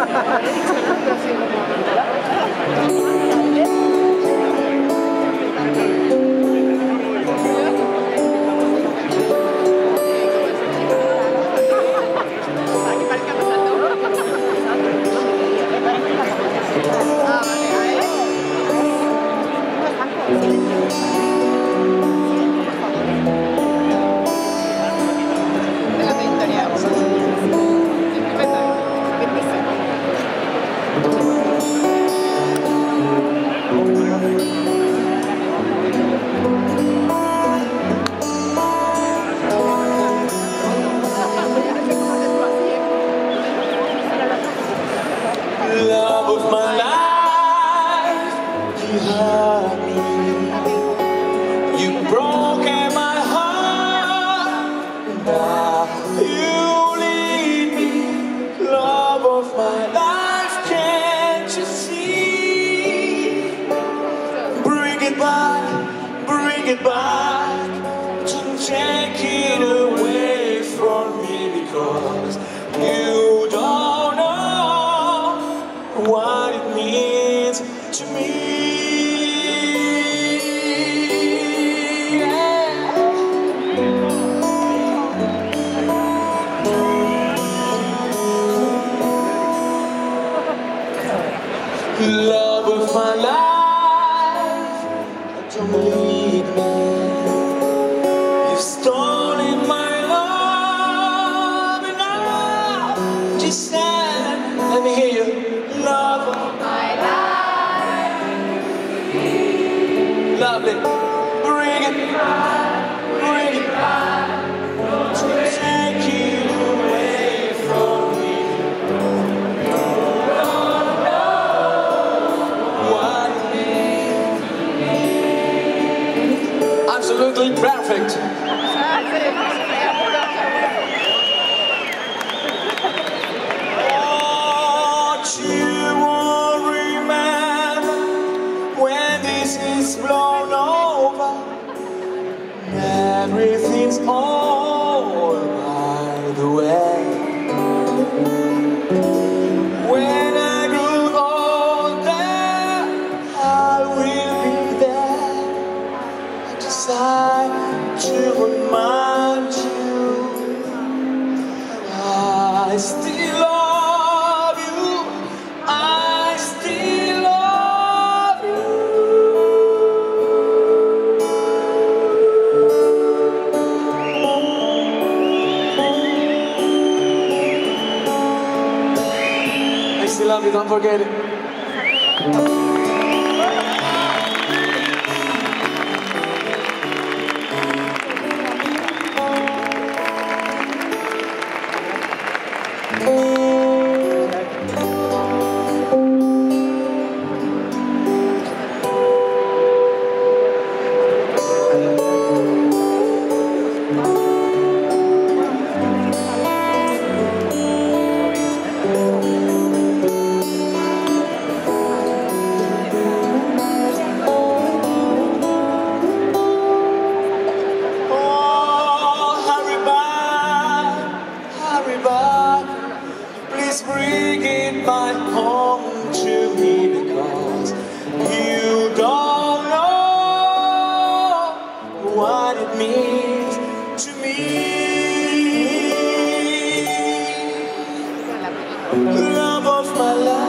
Love of my life, you hurt me. You broke my heart, now you leave me. Love of my life, can't you see? Bring it back, don't take it away from me, because you don't know what it means to me. Love of my life, don't leave me. You've stolen my love, and now just stand. Let me hear you. Love of my life, lovely. Bring it back, to take you away from me. You don't know what it means. Absolutely perfect. Is blown over, everything's all by the way. When I grow older, I will be there. I decide to remind you I still love you. I still love you. I still love you, don't forget it. Please bring it back home to me, because you don't know what it means to me. Love of my life.